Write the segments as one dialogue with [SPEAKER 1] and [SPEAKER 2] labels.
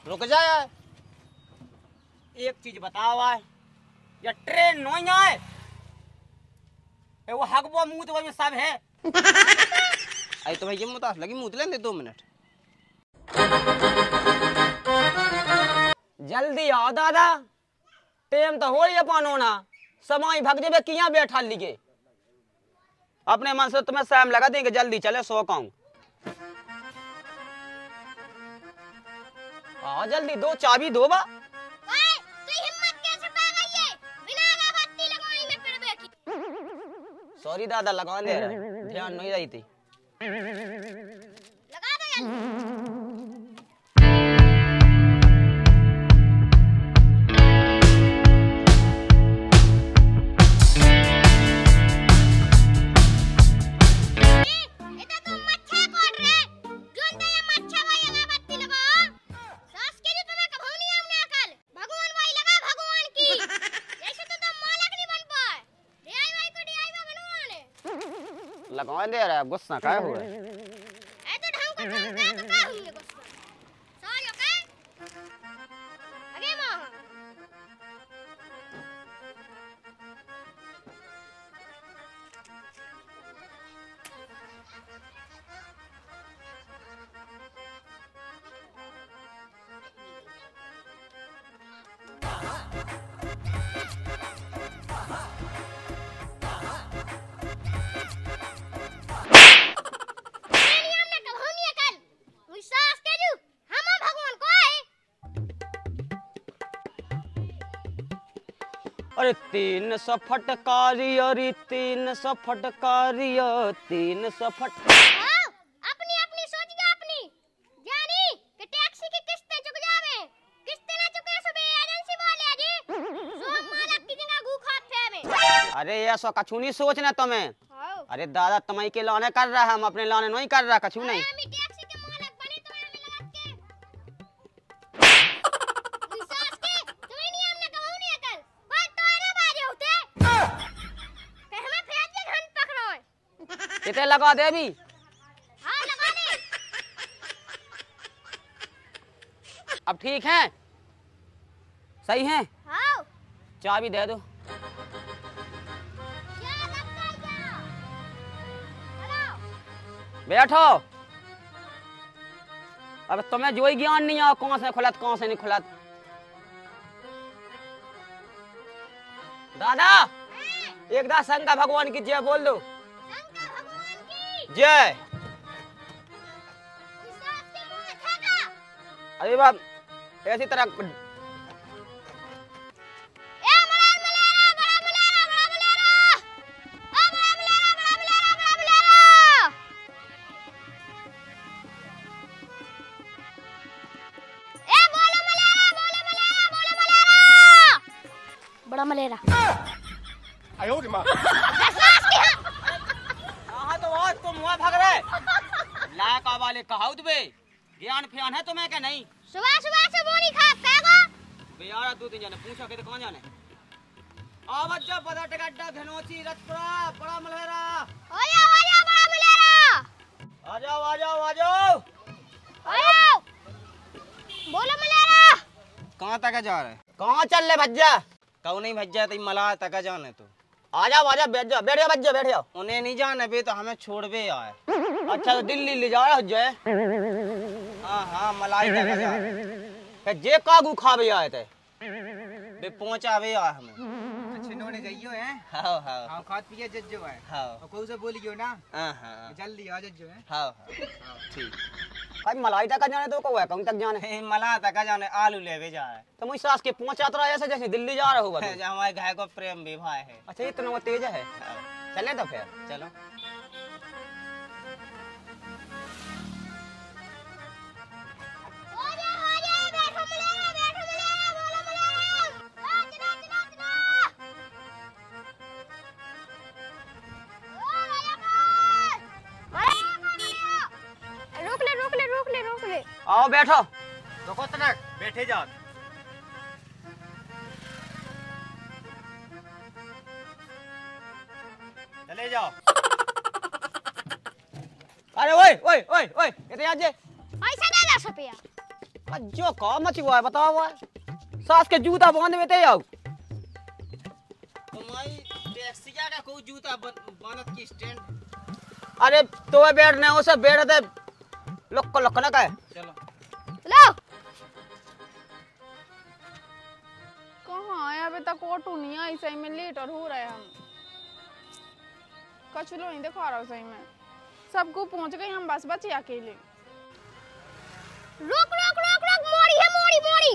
[SPEAKER 1] रुक जा यार, एक चीज बताओ आए, या ट्रेन नहीं आए वो हकबो मुंह तो में सब है। आई तो भैया मुतास लगी मुंह लेने 2 मिनट। जल्दी आओ दादा, टेम तो हो रही पानो ना, समय भग जेबे किया बैठा लिखे। अपने मन से तुम्हें शाम लगा देंगे, जल्दी चले सो कहूं। आओ जल्दी, दो चाबी दो बा। सॉरी दादा, लगा दे रहा, ध्यान नहीं रही थी। लगा दो लगा दे रहा है, गुस्सा काय हुआ है? ऐसे ढंग को ढंग से तो का हुई गुस्सा सालो का आगे मां। अरे 300 फटकारी, अरे 300 फटकारी, 300 फट। अपनी अपनी सोच गया अपनी जानी कि टैक्सी की किस्तें चुक जावे, किस्तें ना चुके सुबह एजेंसी वाले जी सो मालक की जगह गू खात थे में। अरे ये सो कछु नहीं सोचना तुम्हें। अरे दादा तुम्हारी के लाने कर रहा है, हम अपने लाने नहीं कर रहा कछु नहीं। कितने लगा दे अभी? हाँ लगा दे। अब ठीक है, सही है? हाँ। चाबी दे दो। बैठो। अब तुम्हें जो ही ज्ञान नहीं आओ, कौन से खुलत कौन से नहीं खुलत। दादा एक दा शंकर भगवान की जय बोल दो। जय। अरे बाप ऐसी तरह
[SPEAKER 2] बड़ा मलेरा।
[SPEAKER 1] आयो रे मां। तुम हुआ भाग रहे लाका वाले कहाउत बे, ज्ञान फ्यान है तुम्हें क्या नहीं?
[SPEAKER 2] सुबह सुबह से बोनी खा पेगा
[SPEAKER 1] बेयारा 2-3 जाने पूछा के तो कहां जाने। आवाज जब बड़ा टगड्डा धनोची रतपुरा बड़ा मलेरा।
[SPEAKER 2] हो जा बड़ा मलेरा।
[SPEAKER 1] आ जाओ आ जाओ आ जाओ
[SPEAKER 2] आ जाओ। बोलो मलेरा
[SPEAKER 1] कहां तक जा रहे? कहां चल ले भज्जा? कऊ नहीं भज्जा तो मला तक जाने तो। आ जाओ बैठ जाओ भज्जा बैठ जाओ। उन्हें नहीं जाने बे तो हमें छोड़ बे आए। अच्छा तो दिल्ली ले जा रहा हो जय? हाँ हाँ मलाई तक जा रहे जे कागू खावे आए थे बे पहुंचावे आए हमें।
[SPEAKER 3] अच्छे नोने जाइयो हैं।
[SPEAKER 1] हाँ हाँ
[SPEAKER 3] हाँ खात पिए जज्जो है।
[SPEAKER 1] हाँ
[SPEAKER 3] और कोई से बोलियो ना।
[SPEAKER 1] हाँ हाँ
[SPEAKER 3] जल्दी आ जज्जो है।
[SPEAKER 1] हाँ हाँ ठीक। भाई मलाई तक जाने तो कौन कौन तक जाने? मला तक जाने आलू लेवे जा रहे तो मुझे सास के पहुंचाता रहा ऐसे जैसे दिल्ली जा रहा होगा। हमारे घर को प्रेम विवाह है। अच्छा इतना वो तेज है। चले तो फिर चलो।
[SPEAKER 2] रोक ले।
[SPEAKER 1] आओ बैठो। रुको तनक बैठे जाओ। चले जाओ। अरे ओए ओए ओए ओए इधर आ जे।
[SPEAKER 2] पैसा दे 10 रुपया।
[SPEAKER 1] जो का मची हुआ है बताओ हुआ सास के जूता बांध में ते आओ
[SPEAKER 4] तुम्हारी टैक्सी का कोई जूता बांधत की स्टैंड।
[SPEAKER 1] अरे तो बैठने उसे बैठ दे लोक ना का
[SPEAKER 4] चलो
[SPEAKER 2] लो
[SPEAKER 5] कहाँ है अभी तक ऑटो नहीं आई, सही में लेट और हो रहा है। हम कछ लो नहीं दिखा रहा हूँ सही में, सबको पहुंच गए हम बस बचे अकेले।
[SPEAKER 2] रुक रुक रुक रुक मोड़ी है मोड़ी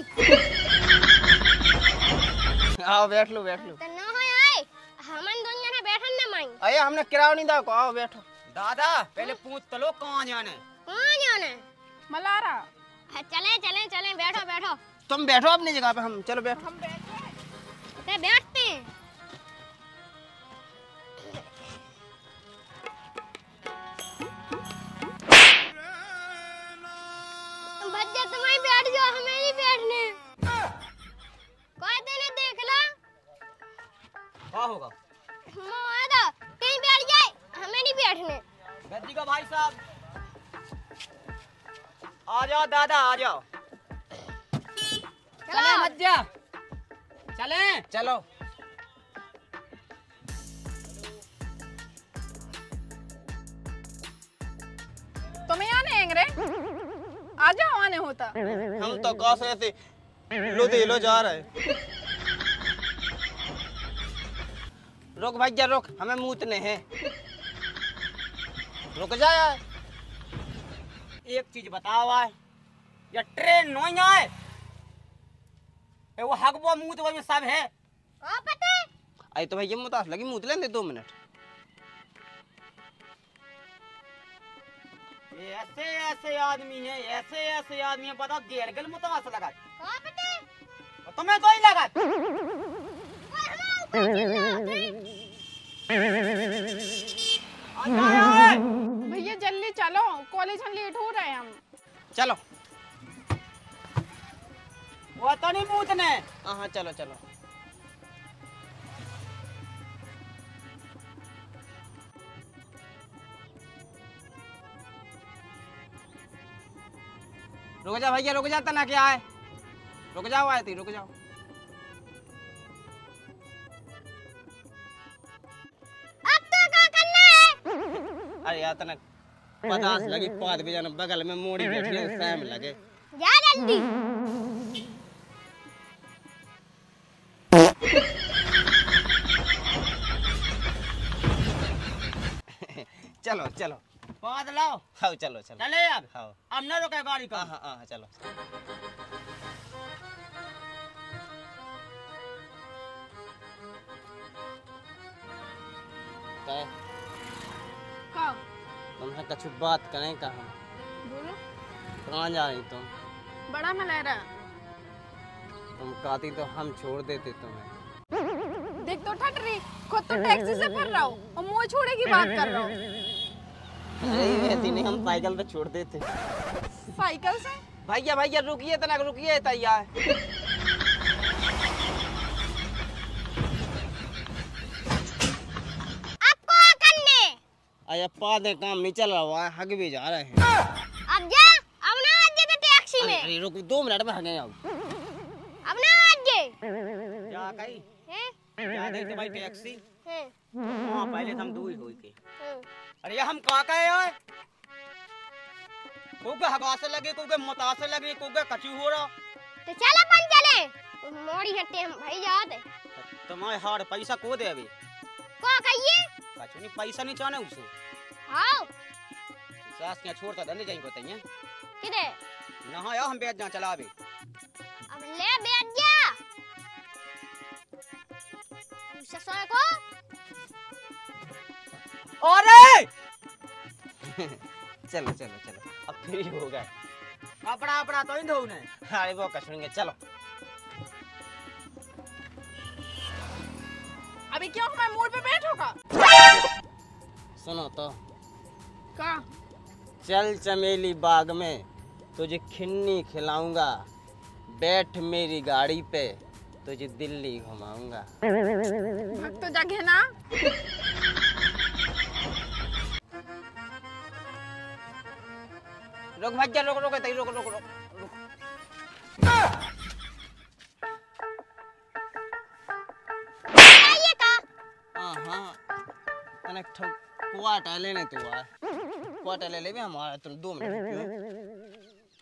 [SPEAKER 4] आओ बैठ लो
[SPEAKER 2] तो ना है आए हमन दुनिया ने बैठन ना माई
[SPEAKER 4] अरे हमने किराया नहीं दो आओ बैठो।
[SPEAKER 1] दादा पहले पूछ तो लो कहाँ जाने
[SPEAKER 2] कहां जाना
[SPEAKER 5] मलारा
[SPEAKER 2] चले चले चले बैठो बैठो
[SPEAKER 4] तुम बैठो अपनी जगह पे, हम चलो बैठो।
[SPEAKER 5] हम बैठ गए।
[SPEAKER 2] ते बैठते हैं भज्जा तुम्हारी बैठ जाओ हमें नहीं बैठने कोई तेने देख ला
[SPEAKER 1] क्या होगा
[SPEAKER 2] मादा कहीं बैठ जाए हमें नहीं बैठने
[SPEAKER 1] गद्दी का भाई साहब आ जाओ दादा आ जाओ चले मज्जा चले
[SPEAKER 4] चलो
[SPEAKER 5] तुम्हें आने एंगरे आ जाओ, आने होता।
[SPEAKER 4] हम तो गाँव से ऐसे लो जा रहे। रुक भैया रुक, हमें मूतने हैं। रुक जा यार।
[SPEAKER 1] एक चीज बताओ आए ये ट्रेन नहीं आए वो हकबो मुंह तो में सब है
[SPEAKER 2] को पता है
[SPEAKER 4] आई तो भैया मुतास लगी, मूत लेंदे 2 मिनट।
[SPEAKER 1] ये ऐसे आदमी है ऐसे आदमी है पता गेर गल मुतास लगा
[SPEAKER 2] को पता है
[SPEAKER 1] और तुम्हें कोई लगा
[SPEAKER 5] भैया जल्दी चलो, कॉलेज हम लेट हो रहे हैं हम।
[SPEAKER 4] चलो
[SPEAKER 1] वो तो नहीं मूतने
[SPEAKER 4] हाँ चलो चलो। रुक जा भैया रुक जाता ना क्या है, रुक जाओ आए थे रुक जाओ।
[SPEAKER 2] अब तो क्या करना है
[SPEAKER 4] अरे यार तना पतास लगी पाद भी जाना बगल में मोड़ी बैठी है टाइम लगे।
[SPEAKER 2] जा जल्दी
[SPEAKER 4] चलो चलो
[SPEAKER 1] पाद लाओ
[SPEAKER 4] हाँ चलो चलो
[SPEAKER 1] चले अब
[SPEAKER 4] हाँ
[SPEAKER 1] अब न रुके गाड़ी का
[SPEAKER 4] हाँ हाँ चलो।
[SPEAKER 5] का
[SPEAKER 4] तुमसे कुछ बात करें कहाँ,
[SPEAKER 5] बोलो।
[SPEAKER 4] कहाँ जा रही तुम?
[SPEAKER 5] बड़ा मलेरा
[SPEAKER 4] तुम कहती तो हम छोड़ देते तुम्हें।
[SPEAKER 5] देख तो ठट रही, खुद तो टैक्सी से फिर रहा हूँ और मुँह छोड़े की बात कर रहा हूँ।
[SPEAKER 4] अरे ऐसी नहीं, हम साइकिल पे छोड़ देते।
[SPEAKER 5] साइकिल से
[SPEAKER 4] भैया भैया रुकिए तना, रुकिए तैयार।
[SPEAKER 2] अब को करने
[SPEAKER 4] अरे पादे काम नहीं चल रहा है, हग भी जा रहे हैं।
[SPEAKER 2] अब जा अब ना आज जे टैक्सी में
[SPEAKER 4] अरे रुक 2 मिनट में हगे अब।
[SPEAKER 2] अब ना आज जे
[SPEAKER 1] जा कहीं
[SPEAKER 2] हैं
[SPEAKER 1] जा दे तो भाई टैक्सी
[SPEAKER 2] हैं
[SPEAKER 1] हां पहले तो हम दूर होई के
[SPEAKER 2] हैं।
[SPEAKER 1] अरे हम का कहे यार कोगे हगा से लगे कोगे मता से लगे कोगे कचू हो रहा
[SPEAKER 2] तो चल अपन चले मोड़ी हटे हम भाई याद है
[SPEAKER 1] तुम्हारे हार पैसा को दे अभी
[SPEAKER 2] को कहिए
[SPEAKER 1] कचू नहीं पैसा नहीं चाहने उसे
[SPEAKER 2] आओ
[SPEAKER 1] सास के छोड़ता धंधे जाई को तइया
[SPEAKER 2] किधे
[SPEAKER 1] ना या हम बेच जा चला अभी
[SPEAKER 2] अब ले बैठ जा ससुर को
[SPEAKER 1] अरे
[SPEAKER 4] चलो चलो चलो अब फ्री हो गए।
[SPEAKER 1] कपड़ा अपना तो ही धो ने
[SPEAKER 4] अरे वो कचूंगे चलो।
[SPEAKER 5] अभी क्यों हमारे मूड पे बैठोगा?
[SPEAKER 4] सुनो तो,
[SPEAKER 5] का
[SPEAKER 4] चल चमेली बाग में तुझे खिन्नी खिलाऊंगा, बैठ मेरी गाड़ी पे तुझे दिल्ली घुमाऊंगा।
[SPEAKER 5] भक्त तो जगह ना
[SPEAKER 4] रुक भैया रुक रुक रुक रुक रुक रुक। क्वार्टर लेने तो आए, क्वार्टर ले भी हमारा तुम 2 मिनट।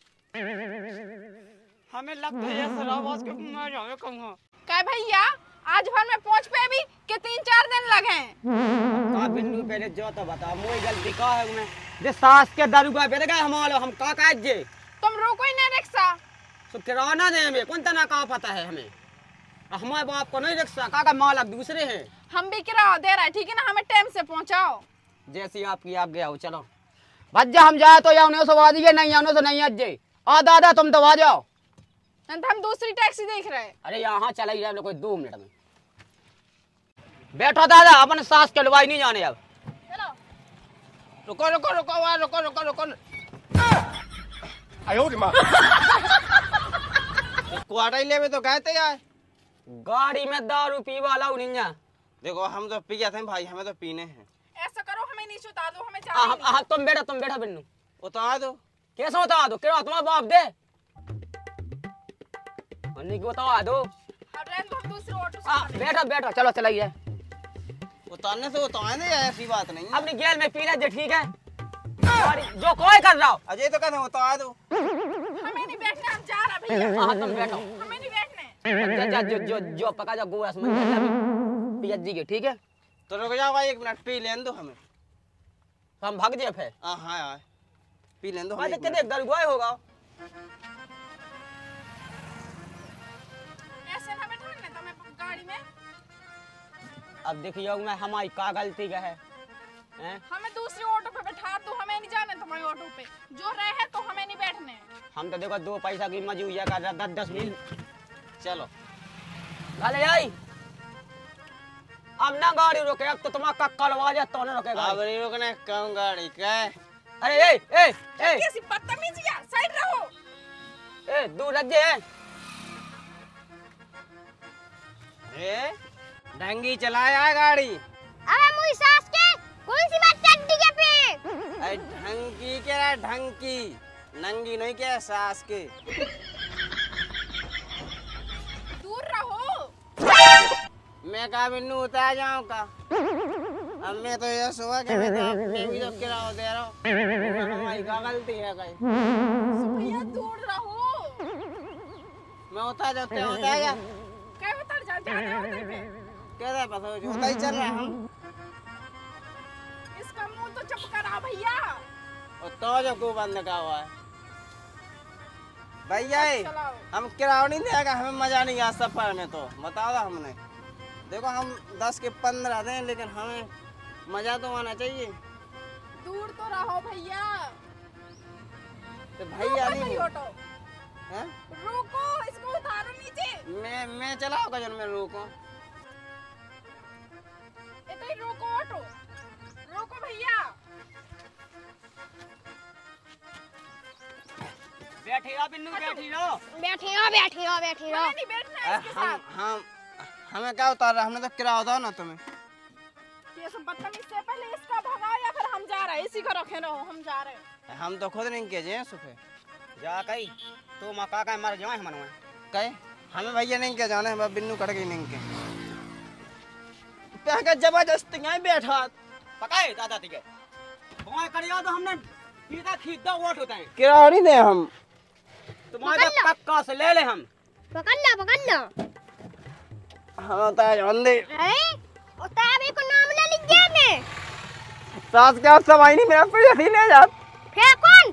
[SPEAKER 1] हमें लगता है ये आवाज के मैं जावे कहूं
[SPEAKER 5] क्या भैया आज भर में पहुंच पे भी के 3-4 दिन लगे।
[SPEAKER 1] का बिन्नू पहले जो तो बता मोई गलती का है मैं जे सास के दारूगा बेद गए हमारो हम का काज जे
[SPEAKER 5] तुम रोको ही ना रिक्शा।
[SPEAKER 1] सो किराना दे हमें कौन तना का पता है हमें हमारे बाप को नहीं रिक्शा का मालक दूसरे हैं।
[SPEAKER 5] हम भी किराया दे रहा है ठीक है ना, हमें टाइम से पहुंचाओ।
[SPEAKER 1] जैसी आपकी आप गया हो चलो भज्जा हम जाए तो या उन्हें सवा दिए नहीं आने तो नहीं अज्जे आ दादा तुम तो आ जाओ
[SPEAKER 5] नहीं तो हम दूसरी टैक्सी देख रहे हैं।
[SPEAKER 1] अरे यहाँ चला ही जाए कोई 2 मिनट में बैठो दादा अपन सास के लवाई नहीं जाने अब
[SPEAKER 5] चलो
[SPEAKER 4] रुको रुको रुको वहाँ रुको रुको रुको। क्वार्टर ले में तो गए थे यार,
[SPEAKER 1] गाड़ी में दारू पीवा लाऊ नहीं
[SPEAKER 4] देखो हम तो पी थे भाई, हमें तो पीने हैं।
[SPEAKER 5] ऐसा करो हमें नीचे उतार दो, हमें जाना है।
[SPEAKER 1] तुम बैठा बिन्नू
[SPEAKER 4] उतार दो।
[SPEAKER 1] कैसे उतार दो किरा तुम्हारा बाप दे अन्नी को उतार दो।
[SPEAKER 5] अब रहने दो, हम दूसरे ऑटो से
[SPEAKER 1] बैठो चलो चलाइए
[SPEAKER 4] उतारने से उतार दे, ऐसी बात नहीं है।
[SPEAKER 1] अपनी गेल में पी ले ठीक है और जो कोई कर रहा हो
[SPEAKER 4] अजय तो कहते उतार दो।
[SPEAKER 5] हमें नहीं बैठना, हम जा रहे भैया।
[SPEAKER 1] हाँ तुम बैठो
[SPEAKER 5] हमें नहीं बैठने।
[SPEAKER 1] जो पका जा गोवा समझ पियजी के ठीक है
[SPEAKER 4] तो रुक जाओ भाई 1 मिनट, पी लेने दो हमें।
[SPEAKER 1] तो हम भाग जाए फिर।
[SPEAKER 4] हाँ हाँ पी लेने दो
[SPEAKER 1] मैं
[SPEAKER 4] हमें।
[SPEAKER 1] कितने गलगुआए होगा
[SPEAKER 5] ऐसे ना बैठने तो मैं गाड़ी में।
[SPEAKER 1] अब देखियो मैं हमारी का गलती का है हैं?
[SPEAKER 5] हमें दूसरे ऑटो पे बैठा दो, हमें नहीं जाना तुम्हारे ऑटो पे। जो रहे तो हमें नहीं बैठने।
[SPEAKER 1] हम तो देखो 2 पैसा की मजूरिया कर रहा 10 मिल
[SPEAKER 4] चलो
[SPEAKER 1] गाले आई अब ना गाड़ी रोके अब तो तुम्हारा कक्का लवा जाए तो ना रोकेगा
[SPEAKER 4] अब नहीं रुकने कम गाड़ी का।
[SPEAKER 1] अरे ए
[SPEAKER 5] कैसी बदतमीजी है, साइड रहो।
[SPEAKER 1] दूर रख जे
[SPEAKER 4] ए ढंगी चलाया गाड़ी।
[SPEAKER 2] अबे मुई सास के कौन सी बात चड्डी के पे
[SPEAKER 4] अरे ढंगी के रहा ढंगी, नंगी नहीं क्या सास के।
[SPEAKER 5] दूर रहो।
[SPEAKER 4] मैं कहा बिन्नू उतार जाऊं का। अब मैं तो ये सुबह के मैं भी तो किराया दे रहा हूँ, हमारी क्या गलती है कहीं।
[SPEAKER 5] भैया दूर रहो।
[SPEAKER 4] मैं उतार जाते हैं उतार जा
[SPEAKER 5] क्या उतर जा, जाने उधर पे।
[SPEAKER 4] कैसे पता हो उतार ही चल रहा हम।
[SPEAKER 5] इसका मुंह तो चुप करा भैया।
[SPEAKER 4] और तो जो को बंद का हुआ है भैया
[SPEAKER 5] चलाओ।
[SPEAKER 4] हम किराया नहीं देगा, हमें मजा नहीं आया सफर में। तो बताओ ना हमने देखो हम 10 के 15 दें लेकिन हमें मजा तो आना चाहिए।
[SPEAKER 5] दूर तो रहो भैया।
[SPEAKER 4] तो भैया
[SPEAKER 5] रोको
[SPEAKER 4] नहीं
[SPEAKER 5] ऑटो,
[SPEAKER 4] हैं?
[SPEAKER 5] रोको इसको, उतारो नीचे।
[SPEAKER 4] मैं चलाऊंगा जन में रोको।
[SPEAKER 5] इधर ही रोको ऑटो, रोको भैया।
[SPEAKER 1] बैठी रहो बिन्नू बैठी रहो
[SPEAKER 2] बैठी रहो
[SPEAKER 5] नहीं बैठना है इसके साथ।
[SPEAKER 4] हम हमें क्या उतार रहा, हमने तो किराया उतारा ना तुम्हें।
[SPEAKER 5] ये सब बदतमीज से पहले इसका भगाओ या फिर हम जा रहे हैं, इसी को रखे रहो, हम जा रहे हैं।
[SPEAKER 4] हम तो खुद नहीं किए सुबह
[SPEAKER 1] जा कही तो मका का मर जाए हम
[SPEAKER 4] कहे हमें भैया नहीं क्या जाना है, बिन्नू कट गई नहीं के जबरदस्ती नहीं बैठा
[SPEAKER 1] पकाए दादा ठीक है बोए करियो तो हमने सीधा खींच दो वोट होता है
[SPEAKER 4] किराया नहीं दे हम।
[SPEAKER 1] तुम्हारे कक्का से ले ले हम
[SPEAKER 2] पकड़ लो
[SPEAKER 4] हम उतार अंधे
[SPEAKER 2] उतारे को नाम ले लीजिए ने
[SPEAKER 4] सास क्या सब आई नहीं मेरा पैसा ही ले जा।
[SPEAKER 2] फिर कौन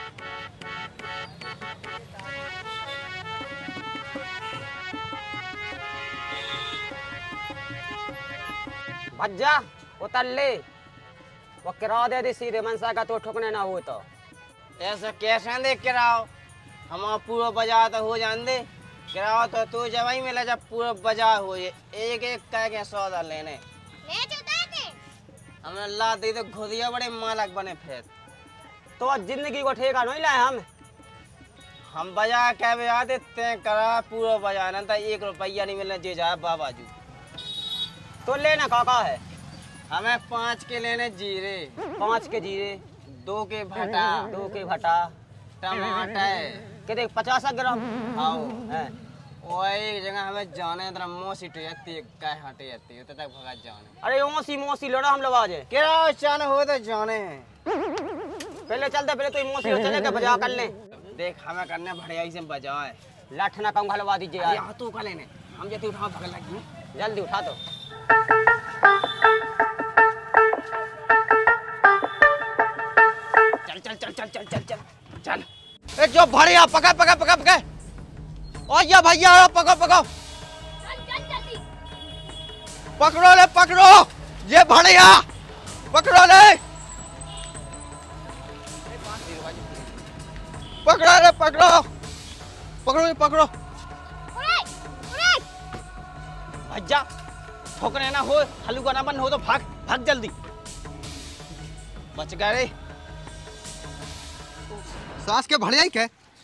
[SPEAKER 1] भज्जा उतर ले वो किराया दे दी सीधे मनसा का तो ठुकने ना हो तो
[SPEAKER 4] ऐसा कैसे दे किराया, हम पूरा बाजार तो हो जान दे किराया तो तू जब ही मिला जब पूरा बाजार हो जाए एक एक कह के सौदा लेने
[SPEAKER 2] ले चुता थे
[SPEAKER 4] हमें ला दी तो खुदिया बड़े मालक बने फिर।
[SPEAKER 1] तो आज जिंदगी को ठेका नहीं लाए
[SPEAKER 4] हम बाजार क्या बजा देते करा पूरा बाजार ना 1 रुपया नहीं मिलना जे जाए बाबाजू।
[SPEAKER 1] तो लेना काका है
[SPEAKER 4] हमें 5 के लेने जीरे,
[SPEAKER 1] 5 के जीरे
[SPEAKER 4] 2 के भटा,
[SPEAKER 1] 2 के भटा
[SPEAKER 4] टमाटर
[SPEAKER 1] कितने 50 ग्राम
[SPEAKER 4] आओ
[SPEAKER 1] है
[SPEAKER 4] ओए एक जगह हमें जाने है, तेरा मोसी टहती है, काय हटे जाती है, तब तक भगा जाने।
[SPEAKER 1] अरे मोसी मोसी लड़ा हम लोग आज
[SPEAKER 4] किराओ चाने हो तो जाने हैं।
[SPEAKER 1] पहले चलते, पहले तो मोसी और चले के बजा कर ले।
[SPEAKER 4] देख हमें करने बढ़िया से बजाए।
[SPEAKER 1] लाठ ना कम घलवा दीजिए यार।
[SPEAKER 4] यहाँ तू का लेने, हम जैसे उठा भगल लगी।
[SPEAKER 1] जल्दी उठा दो।
[SPEAKER 4] चल चल चल चल चल चल चल चल। ए जो बढ़िया पकड़ पकड़ पकड़ पकड़। ओ या भैया पकड़ो पकड़ो।
[SPEAKER 2] चल चल जल्दी।
[SPEAKER 4] पकड़ो ले पकड़ो। ये बढ़िया पकड़ो ले। पकड़ो रे पकड़ो। पकड़ो पकड़ो।
[SPEAKER 2] उड़े उड़े।
[SPEAKER 1] भज्जा ठोकने ना हो, हलुआ ना बन हो तो भाग भाग जल्दी।
[SPEAKER 4] बच गए रे।
[SPEAKER 3] सास के बढ़िया ही क्या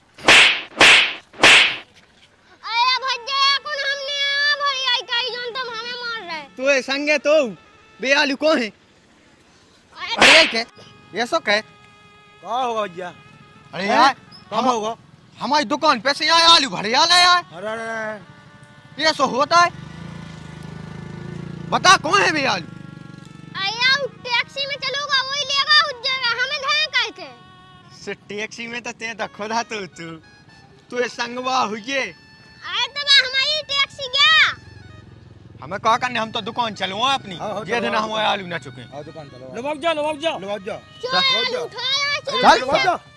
[SPEAKER 2] अरे भज्जे कौन हमने भाई आई कई जन तुम हमें मार रहे।
[SPEAKER 3] तू है संगे तो बे आलू कौन है
[SPEAKER 2] अरे
[SPEAKER 3] बढ़िया ही क्या ये सो क्या
[SPEAKER 6] कहाँ होगा भैया?
[SPEAKER 3] अरे यार
[SPEAKER 6] कहाँ होगा?
[SPEAKER 3] हमारी दुकान पे से आए आलू बढ़िया ले आए
[SPEAKER 6] अरे अरे
[SPEAKER 3] ये सो होता है बता कौन है बे आलू
[SPEAKER 2] आया टैक्सी में चलूंगा वही लेगा उस जगह हमें धन करके।
[SPEAKER 3] से टैक्सी में तो ते तो खुदा तू ये संगवा हुए
[SPEAKER 2] अरे तब हमारी टैक्सी गया।
[SPEAKER 3] हमें कहा करने हम तो दुकान चलो अपनी
[SPEAKER 6] हाँ,
[SPEAKER 3] ये दिन
[SPEAKER 6] चलो,
[SPEAKER 3] हमारे आलू ना चुके
[SPEAKER 6] आओ दुकान चलो। लवाक जा लवाक जा लवाक जा।
[SPEAKER 2] चल उठा
[SPEAKER 3] चल
[SPEAKER 6] लवाक जा।